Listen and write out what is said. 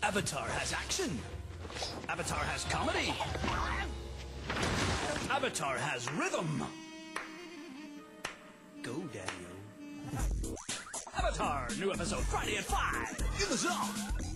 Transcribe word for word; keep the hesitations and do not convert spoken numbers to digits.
Avatar has action. Avatar has comedy. Avatar has rhythm. Go, Daddy-O. Avatar, new episode Friday at five in the zone.